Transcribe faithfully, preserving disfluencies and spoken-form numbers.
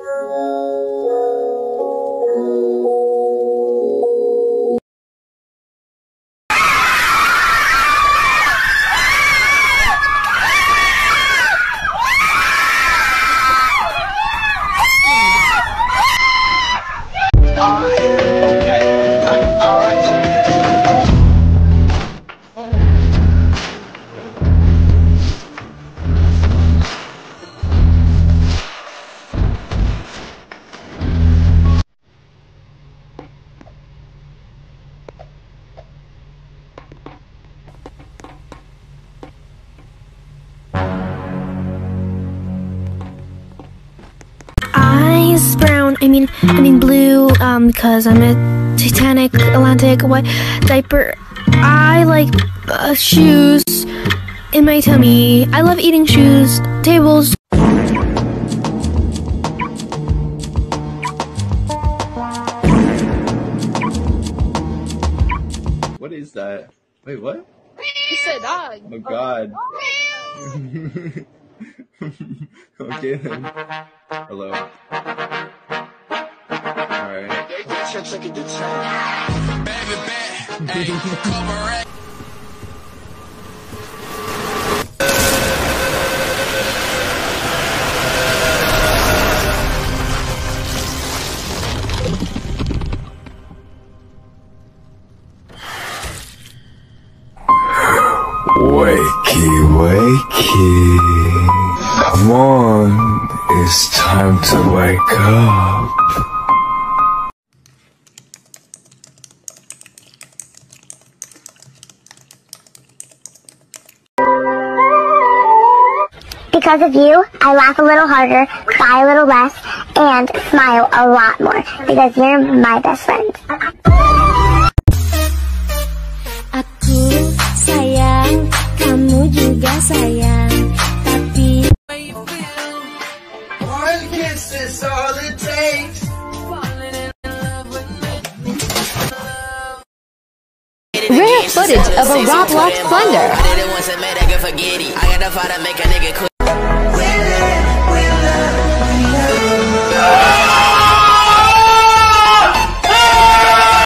Brown, I mean, I mean blue, um, because I'm a Titanic, Atlantic, what, diaper. I like uh, shoes in my tummy. I love eating shoes, tables. What is that? Wait, what? You said dog. Oh God. Okay then. Hello. Alright. Wakey, wakey. Come on, it's time to wake up. Because of you, I laugh a little harder, cry a little less, and smile a lot more. Because you're my best friend. Aku sayang, kamu juga sayang, tapi one kiss is all it takes. Rare footage of a Roblox plunder.